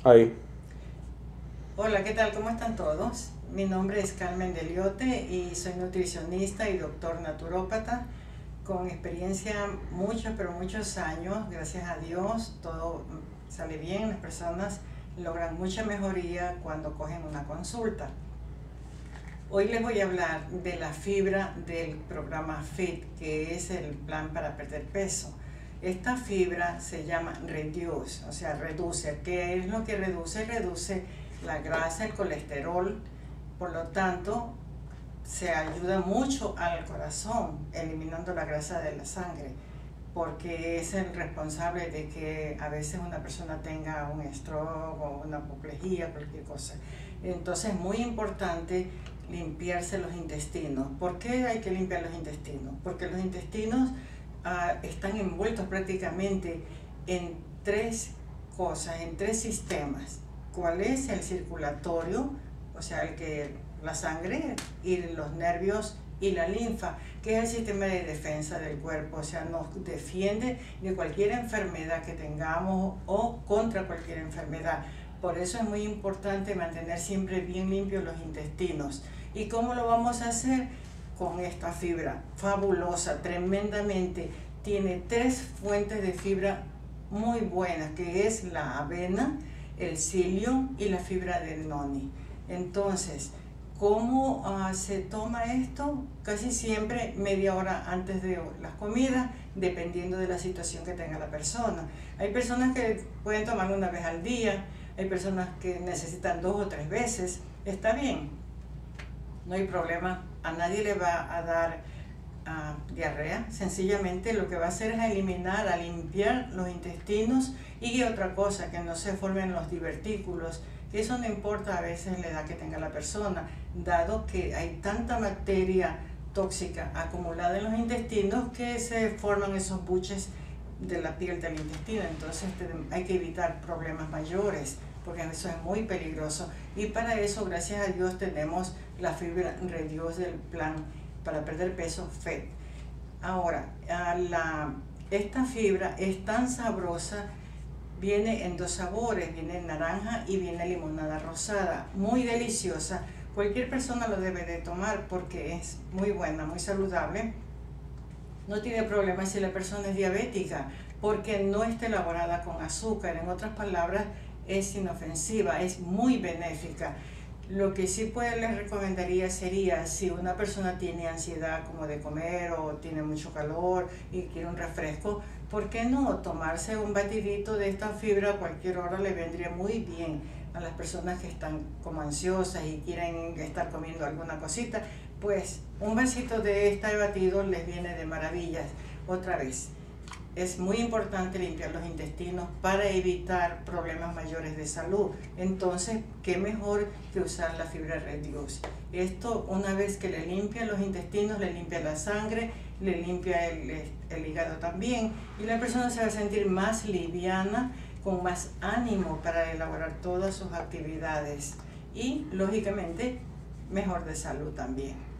Ahí. Hola, ¿qué tal? ¿Cómo están todos? Mi nombre es Carmen Deliote y soy nutricionista y doctor naturópata con experiencia muchos, pero muchos años. Gracias a Dios, todo sale bien. Las personas logran mucha mejoría cuando cogen una consulta. Hoy les voy a hablar de la fibra del programa FIT, que es el plan para perder peso. Esta fibra se llama Reduce, o sea, reduce. ¿Qué es lo que reduce? Reduce la grasa, el colesterol, por lo tanto, se ayuda mucho al corazón, eliminando la grasa de la sangre, porque es el responsable de que a veces una persona tenga un stroke o una apoplejía, cualquier cosa. Entonces es muy importante limpiarse los intestinos. ¿Por qué hay que limpiar los intestinos? Porque los intestinos están envueltos prácticamente en tres cosas, en tres sistemas. ¿Cuál es? El circulatorio, o sea, la sangre y los nervios y la linfa, que es el sistema de defensa del cuerpo, o sea, nos defiende de cualquier enfermedad que tengamos o contra cualquier enfermedad. Por eso es muy importante mantener siempre bien limpios los intestinos. ¿Y cómo lo vamos a hacer? Con esta fibra fabulosa, tremendamente. Tiene tres fuentes de fibra muy buenas, que es la avena, el psyllium y la fibra del noni. Entonces, ¿cómo se toma esto? Casi siempre media hora antes de las comidas, dependiendo de la situación que tenga la persona. Hay personas que pueden tomarlo una vez al día, hay personas que necesitan 2 o 3 veces. Está bien, no hay problema, a nadie le va a dar diarrea. Sencillamente lo que va a hacer es eliminar, a limpiar los intestinos y otra cosa, que no se formen los divertículos. Eso no importa a veces la edad que tenga la persona, dado que hay tanta materia tóxica acumulada en los intestinos que se forman esos buches de la piel del intestino. Entonces hay que evitar problemas mayores, porque eso es muy peligroso. Y para eso, gracias a Dios, tenemos la fibra Reduce del plan para perder peso FET. Ahora, esta fibra es tan sabrosa. Viene en 2 sabores, viene en naranja y viene limonada rosada, muy deliciosa. Cualquier persona lo debe de tomar porque es muy buena, muy saludable. No tiene problema si la persona es diabética, porque no está elaborada con azúcar. En otras palabras, es inofensiva, es muy benéfica. Lo que sí les recomendaría sería, si una persona tiene ansiedad como de comer o tiene mucho calor y quiere un refresco, ¿por qué no tomarse un batidito de esta fibra a cualquier hora? Le vendría muy bien a las personas que están como ansiosas y quieren estar comiendo alguna cosita. Pues un vasito de este batido les viene de maravillas. Otra vez, es muy importante limpiar los intestinos para evitar problemas mayores de salud. Entonces, ¿qué mejor que usar la fibra Reduce? Esto, una vez que le limpia los intestinos, le limpia la sangre, le limpia el hígado también, y la persona se va a sentir más liviana, con más ánimo para elaborar todas sus actividades y, lógicamente, mejor de salud también.